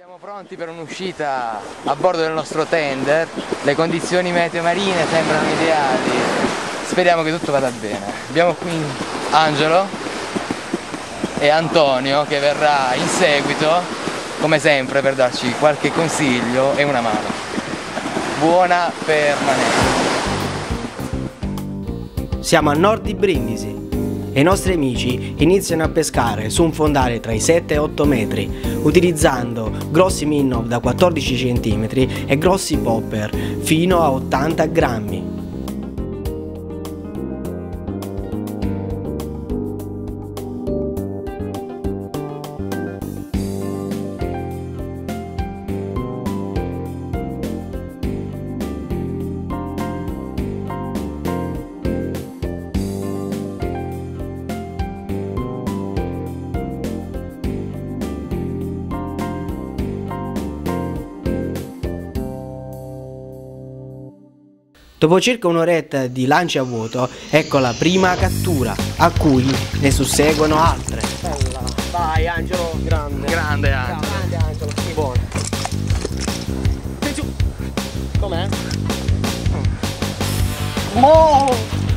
Siamo pronti per un'uscita a bordo del nostro tender, le condizioni meteo marine sembrano ideali, speriamo che tutto vada bene. Abbiamo qui Angelo e Antonio che verrà in seguito, come sempre, per darci qualche consiglio e una mano. Buona permanenza! Siamo a nord di Brindisi e i nostri amici iniziano a pescare su un fondale tra i 7 e 8 metri, utilizzando grossi minnow da 14 cm e grossi popper fino a 80 grammi. Dopo circa un'oretta di lanci a vuoto, ecco la prima cattura, a cui ne susseguono altre. Bella. Vai Angelo, grande. Grande Angelo! Grande Angelo, sì. Buono. Com'è? Oh!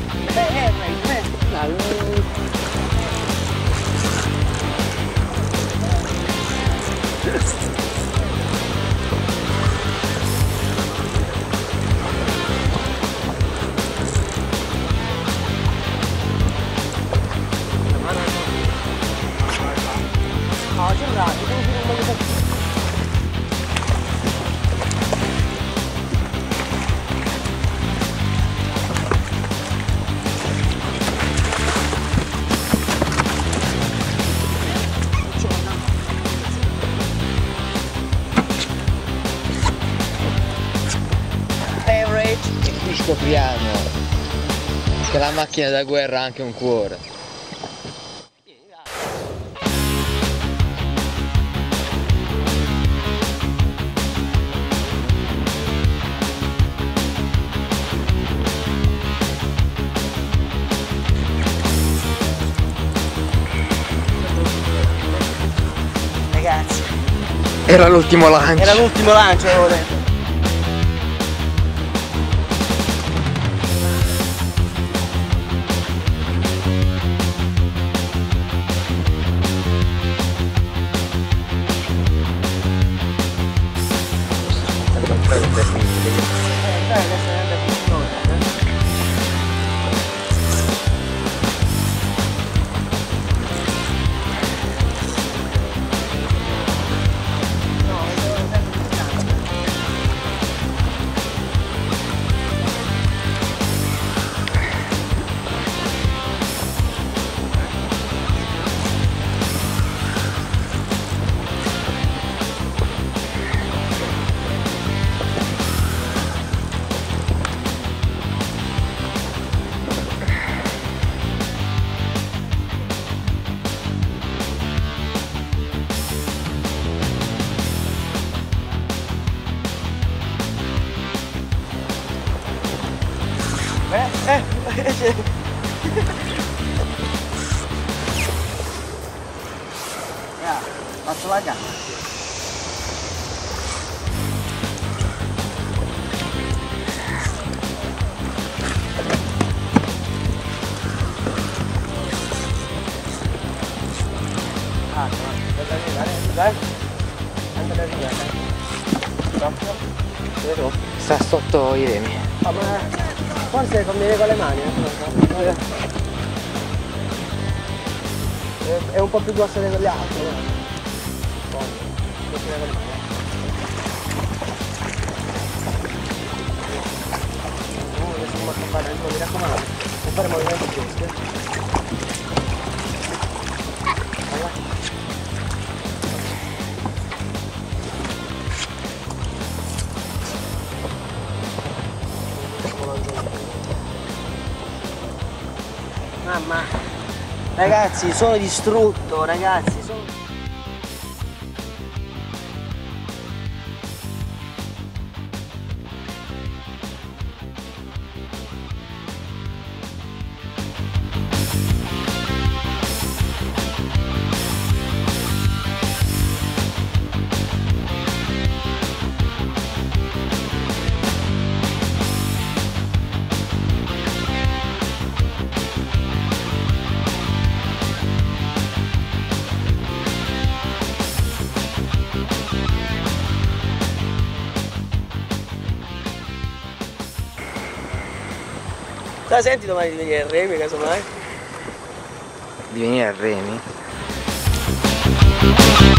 E qui scopriamo che la macchina da guerra ha anche un cuore. Ragazzi, Era l'ultimo lancio. era l'ultimo lancio, avevo detto. Faccio la gamba. Dai. Andate a via, dai. Sta sotto i remi. Ma forse conviene con le mani, è un po' più grosso degli altri. Adesso mi raccomando, non fare movimenti giusti. Mamma, ragazzi, sono distrutto, ragazzi, sono... La senti domani di venire a Remi, casomai? Di venire a Remi?